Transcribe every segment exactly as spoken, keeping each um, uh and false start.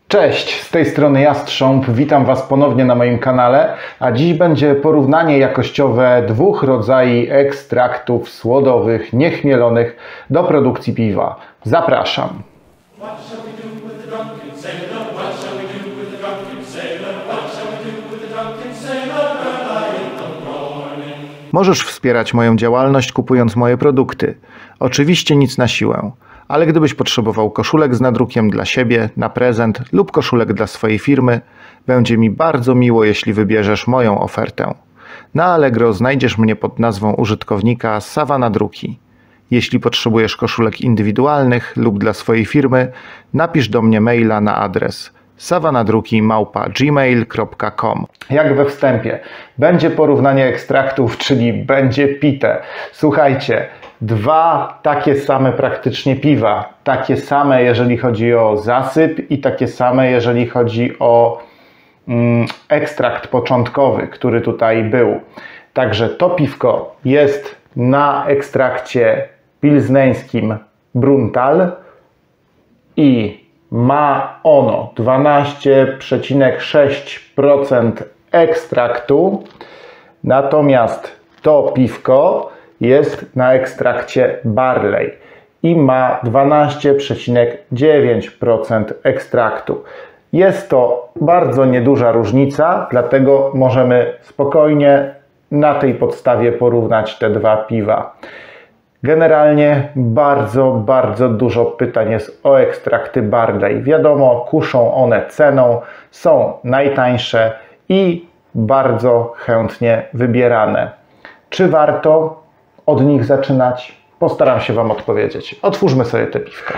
Cześć, z tej strony Jastrząb, witam Was ponownie na moim kanale, a dziś będzie porównanie jakościowe dwóch rodzajów ekstraktów słodowych, niechmielonych do produkcji piwa. Zapraszam. Możesz wspierać moją działalność kupując moje produkty. Oczywiście nic na siłę. Ale gdybyś potrzebował koszulek z nadrukiem dla siebie, na prezent lub koszulek dla swojej firmy, będzie mi bardzo miło, jeśli wybierzesz moją ofertę. Na Allegro znajdziesz mnie pod nazwą użytkownika Sawa Nadruki. Jeśli potrzebujesz koszulek indywidualnych lub dla swojej firmy, napisz do mnie maila na adres sawanadruki małpa gmail kropka com. Jak we wstępie, będzie porównanie ekstraktów, czyli będzie pite. Słuchajcie, dwa takie same praktycznie piwa, takie same jeżeli chodzi o zasyp i takie same jeżeli chodzi o mm, ekstrakt początkowy, który tutaj był. Także to piwko jest na ekstrakcie pilzneńskim Bruntal i ma ono dwanaście przecinek sześć procent ekstraktu, natomiast to piwko jest na ekstrakcie Barley i ma dwanaście przecinek dziewięć procent ekstraktu. Jest to bardzo nieduża różnica, dlatego możemy spokojnie na tej podstawie porównać te dwa piwa. Generalnie bardzo, bardzo dużo pytań jest o ekstrakty Barley. Wiadomo, kuszą one ceną, są najtańsze i bardzo chętnie wybierane. Czy warto od nich zaczynać? Postaram się Wam odpowiedzieć. Otwórzmy sobie te piwka.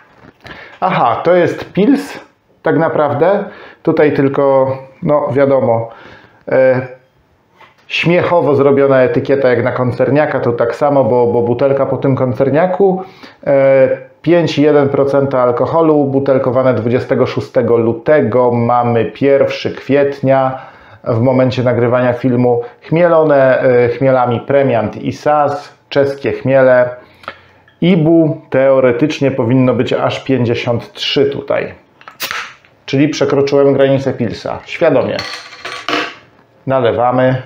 Aha, to jest Pils, tak naprawdę. Tutaj tylko, no wiadomo, e, śmiechowo zrobiona etykieta jak na koncerniaka, to tak samo, bo, bo butelka po tym koncerniaku. E, pięć przecinek jeden procent alkoholu, butelkowane dwudziestego szóstego lutego, mamy pierwszego kwietnia. W momencie nagrywania filmu chmielone e, chmielami Premiant i Saz, czeskie chmiele. I B U teoretycznie powinno być aż pięćdziesiąt trzy tutaj. Czyli przekroczyłem granicę Pilsa. Świadomie. Nalewamy.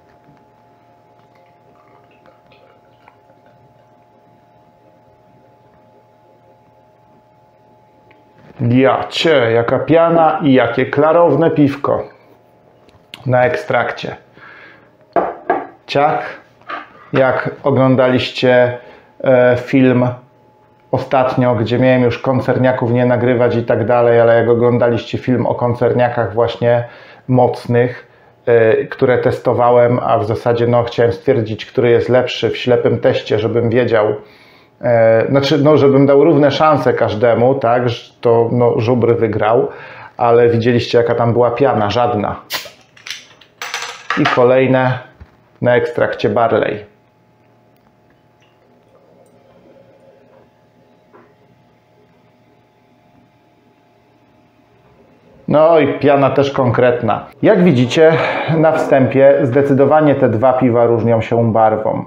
Jacie, jaka piana i jakie klarowne piwko na ekstrakcie. Ciach, jak oglądaliście e, film ostatnio, gdzie miałem już koncerniaków nie nagrywać i tak dalej, ale jak oglądaliście film o koncerniakach właśnie mocnych, e, które testowałem, a w zasadzie no, chciałem stwierdzić, który jest lepszy w ślepym teście, żebym wiedział, e, znaczy, no, żebym dał równe szanse każdemu, tak, to no, żubr wygrał, ale widzieliście jaka tam była piana, żadna. I kolejne na ekstrakcie Barley. No i piana też konkretna. Jak widzicie na wstępie, zdecydowanie te dwa piwa różnią się barwą.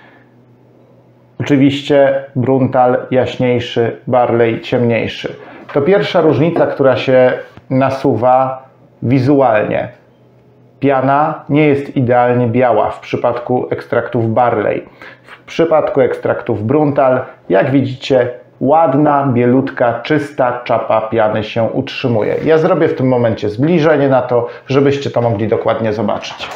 Oczywiście Bruntal jaśniejszy, Barley ciemniejszy. To pierwsza różnica, która się nasuwa wizualnie. Piana nie jest idealnie biała w przypadku ekstraktów Barley. W przypadku ekstraktów Bruntal, jak widzicie, ładna, bielutka, czysta czapa piany się utrzymuje. Ja zrobię w tym momencie zbliżenie na to, żebyście to mogli dokładnie zobaczyć.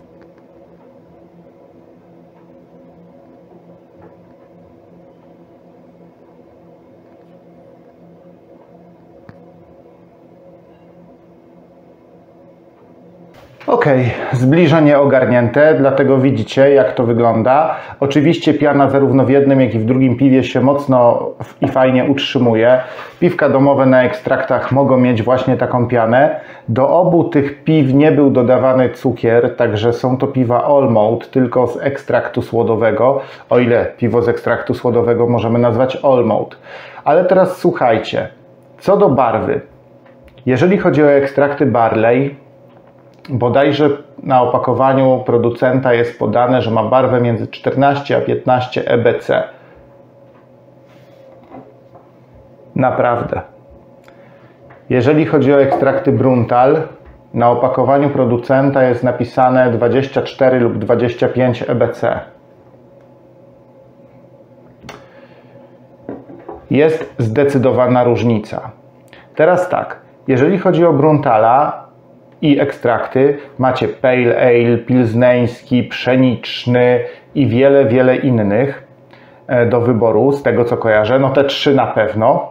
Ok, zbliżenie ogarnięte, dlatego widzicie jak to wygląda. Oczywiście piana zarówno w jednym jak i w drugim piwie się mocno i fajnie utrzymuje. Piwka domowe na ekstraktach mogą mieć właśnie taką pianę. Do obu tych piw nie był dodawany cukier, także są to piwa all malt, tylko z ekstraktu słodowego, o ile piwo z ekstraktu słodowego możemy nazwać all malt. Ale teraz słuchajcie, co do barwy. Jeżeli chodzi o ekstrakty Barley, bodajże na opakowaniu producenta jest podane, że ma barwę między czternaście a piętnaście E B C. Naprawdę. Jeżeli chodzi o ekstrakty Bruntal, na opakowaniu producenta jest napisane dwadzieścia cztery lub dwadzieścia pięć E B C. Jest zdecydowana różnica. Teraz tak, jeżeli chodzi o Bruntala i ekstrakty, macie Pale Ale, pilzneński, pszeniczny i wiele, wiele innych do wyboru, z tego co kojarzę, no te trzy na pewno.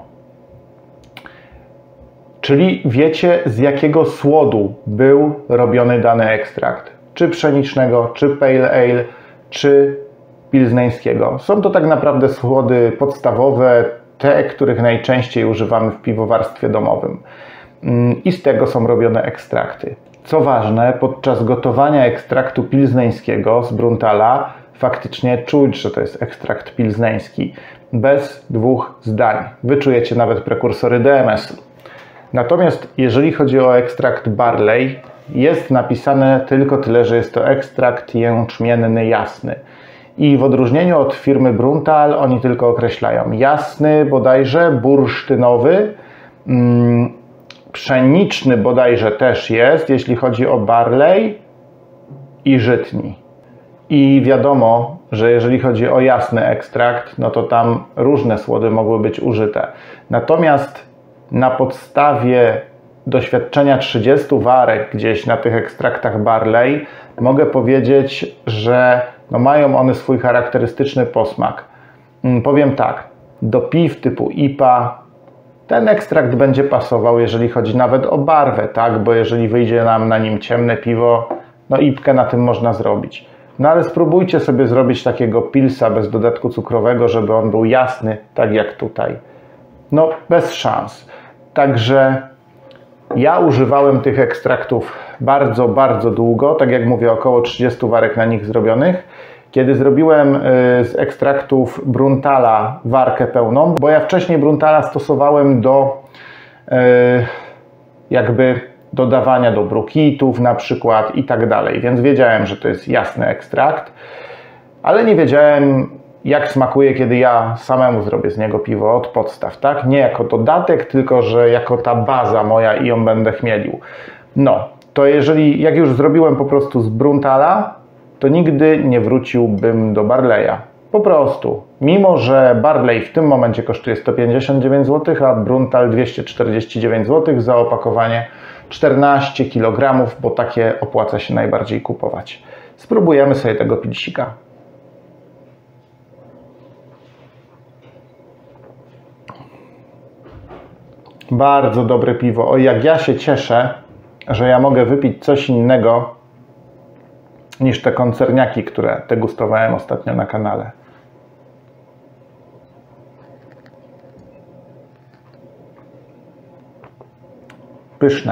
Czyli wiecie, z jakiego słodu był robiony dany ekstrakt. Czy pszenicznego, czy Pale Ale, czy pilzneńskiego. Są to tak naprawdę słody podstawowe, te, których najczęściej używamy w piwowarstwie domowym. I z tego są robione ekstrakty. Co ważne, podczas gotowania ekstraktu pilzneńskiego z Bruntala faktycznie czuć, że to jest ekstrakt pilzneński. Bez dwóch zdań. Wyczujecie nawet prekursory D M S-u. Natomiast jeżeli chodzi o ekstrakt Barley, jest napisane tylko tyle, że jest to ekstrakt jęczmienny jasny. I w odróżnieniu od firmy Bruntal oni tylko określają jasny bodajże, bursztynowy, mm, pszeniczny bodajże też jest, jeśli chodzi o Barley i żytni. I wiadomo, że jeżeli chodzi o jasny ekstrakt, no to tam różne słody mogły być użyte. Natomiast na podstawie doświadczenia trzydziestu warek gdzieś na tych ekstraktach Barley mogę powiedzieć, że no mają one swój charakterystyczny posmak. Powiem tak, do piw typu I P A ten ekstrakt będzie pasował, jeżeli chodzi nawet o barwę, tak? Bo jeżeli wyjdzie nam na nim ciemne piwo, no I P Kę na tym można zrobić. No ale spróbujcie sobie zrobić takiego pilsa bez dodatku cukrowego, żeby on był jasny, tak jak tutaj. No bez szans. Także ja używałem tych ekstraktów bardzo, bardzo długo, tak jak mówię, około trzydziestu warek na nich zrobionych. Kiedy zrobiłem z ekstraktów Bruntala warkę pełną, bo ja wcześniej Bruntala stosowałem do jakby dodawania do brukitów na przykład i tak dalej, więc wiedziałem, że to jest jasny ekstrakt, ale nie wiedziałem, jak smakuje, kiedy ja samemu zrobię z niego piwo od podstaw, tak? Nie jako dodatek, tylko że jako ta baza moja i ją będę chmielił. No, to jeżeli, jak już zrobiłem po prostu z Bruntala, to nigdy nie wróciłbym do Barleya. Po prostu. Mimo że Barley w tym momencie kosztuje sto pięćdziesiąt dziewięć złotych, a Bruntal dwieście czterdzieści dziewięć złotych za opakowanie czternaście kilogramów, bo takie opłaca się najbardziej kupować. Spróbujemy sobie tego pilsika. Bardzo dobre piwo. O, jak ja się cieszę, że ja mogę wypić coś innego niż te koncerniaki, które degustowałem ostatnio na kanale. Pyszne.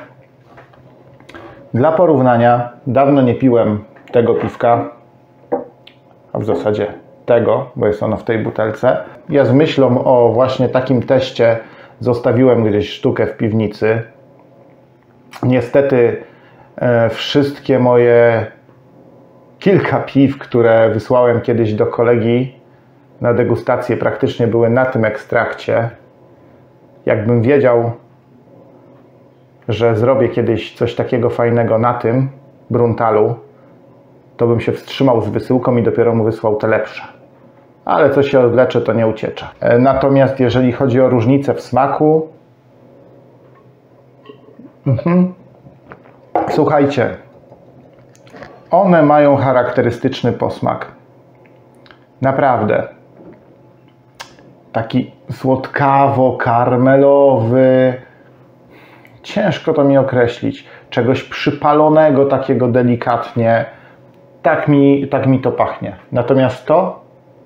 Dla porównania, dawno nie piłem tego piwka, a w zasadzie tego, bo jest ono w tej butelce. Ja z myślą o właśnie takim teście zostawiłem gdzieś sztukę w piwnicy. Niestety e, wszystkie moje kilka piw, które wysłałem kiedyś do kolegi na degustację, praktycznie były na tym ekstrakcie. Jakbym wiedział, że zrobię kiedyś coś takiego fajnego na tym Bruntalu, to bym się wstrzymał z wysyłką i dopiero mu wysłał te lepsze. Ale co się odlecze, to nie uciecza. Natomiast jeżeli chodzi o różnicę w smaku, mhm. Słuchajcie, one mają charakterystyczny posmak. Naprawdę. Taki słodkawo-karmelowy. Ciężko to mi określić. Czegoś przypalonego, takiego delikatnie. Tak mi, tak mi to pachnie. Natomiast to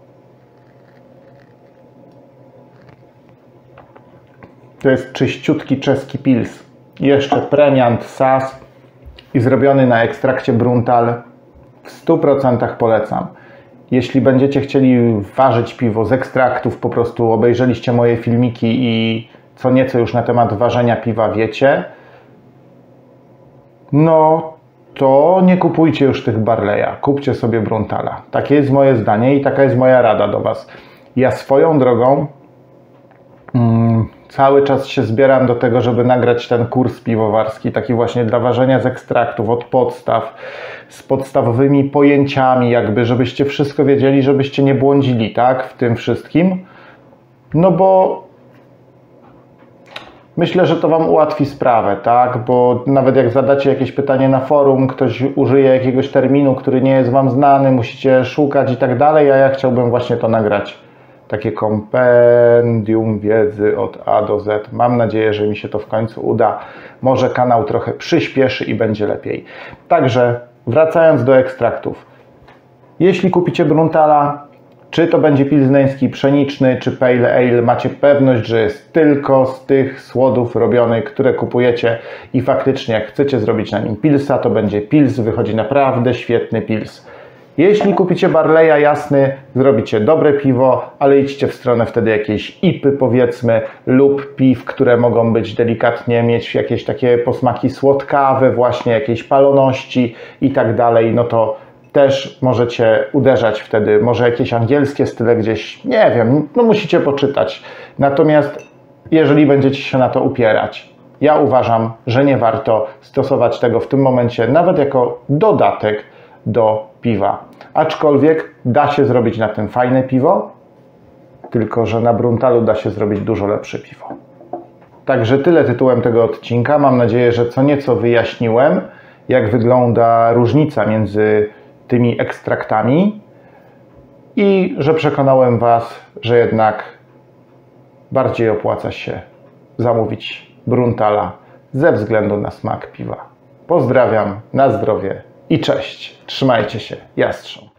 to jest czyściutki czeski pils. Jeszcze premiant Saaz i zrobiony na ekstrakcie Bruntal. W stu procentach polecam. Jeśli będziecie chcieli ważyć piwo z ekstraktów, po prostu obejrzeliście moje filmiki i co nieco już na temat ważenia piwa wiecie, no to nie kupujcie już tych Barleya, kupcie sobie Bruntala. Takie jest moje zdanie i taka jest moja rada do Was. Ja swoją drogą, cały czas się zbieram do tego, żeby nagrać ten kurs piwowarski, taki właśnie dla ważenia z ekstraktów, od podstaw, z podstawowymi pojęciami jakby, żebyście wszystko wiedzieli, żebyście nie błądzili, tak, w tym wszystkim. No bo myślę, że to Wam ułatwi sprawę, tak, bo nawet jak zadacie jakieś pytanie na forum, ktoś użyje jakiegoś terminu, który nie jest Wam znany, musicie szukać i tak dalej, a ja chciałbym właśnie to nagrać. Takie kompendium wiedzy od A do Z. Mam nadzieję, że mi się to w końcu uda. Może kanał trochę przyspieszy i będzie lepiej. Także wracając do ekstraktów. Jeśli kupicie Bruntala, czy to będzie pilzneński, pszeniczny, czy pale ale, macie pewność, że jest tylko z tych słodów robiony, które kupujecie i faktycznie jak chcecie zrobić na nim pilsa, to będzie pils, wychodzi naprawdę świetny pils. Jeśli kupicie Barleya jasny, zrobicie dobre piwo, ale idźcie w stronę wtedy jakiejś ipy powiedzmy lub piw, które mogą być delikatnie, mieć jakieś takie posmaki słodkawe, właśnie jakiejś paloności i tak dalej, no to też możecie uderzać wtedy, może jakieś angielskie style gdzieś, nie wiem, no musicie poczytać. Natomiast jeżeli będziecie się na to upierać, ja uważam, że nie warto stosować tego w tym momencie, nawet jako dodatek do piwa. Aczkolwiek da się zrobić na tym fajne piwo, tylko że na Bruntalu da się zrobić dużo lepsze piwo. Także tyle tytułem tego odcinka. Mam nadzieję, że co nieco wyjaśniłem, jak wygląda różnica między tymi ekstraktami i że przekonałem Was, że jednak bardziej opłaca się zamówić Bruntala ze względu na smak piwa. Pozdrawiam, na zdrowie i cześć. Trzymajcie się, Jastrząb.